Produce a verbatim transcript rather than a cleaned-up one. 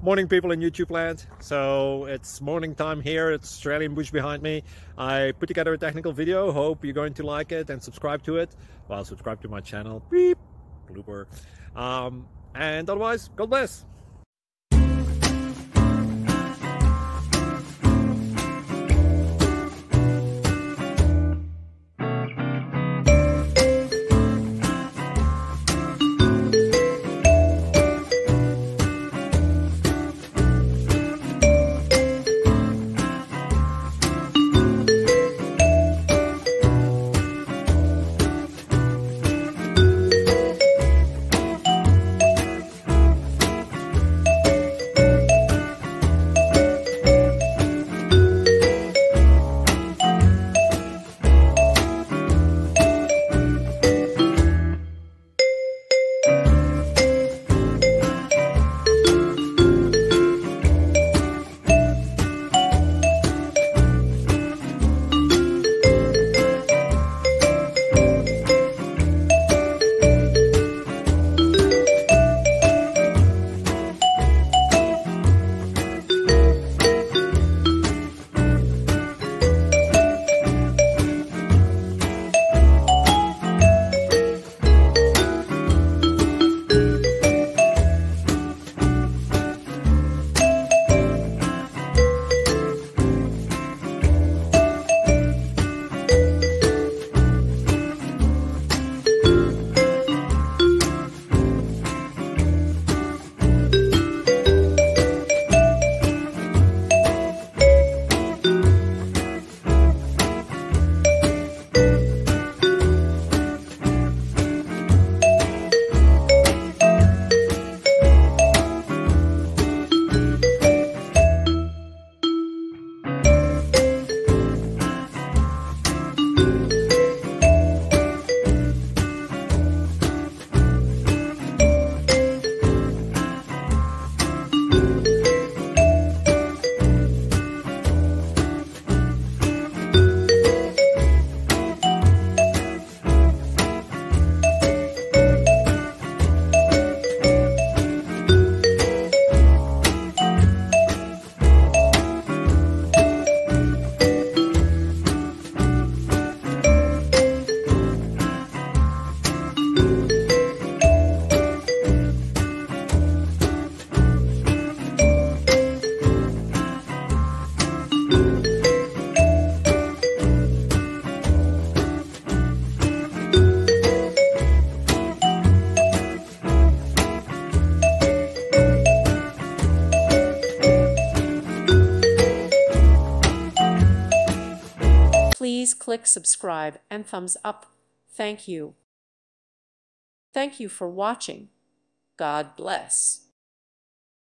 Morning, people in YouTube land. So it's morning time here. It's Australian bush behind me. I put together a technical video. Hope you're going to like it and subscribe to it. Well, subscribe to my channel. Beep. Blooper. Um, and otherwise, God bless. Please click subscribe and thumbs up. Thank you. Thank you for watching. God bless.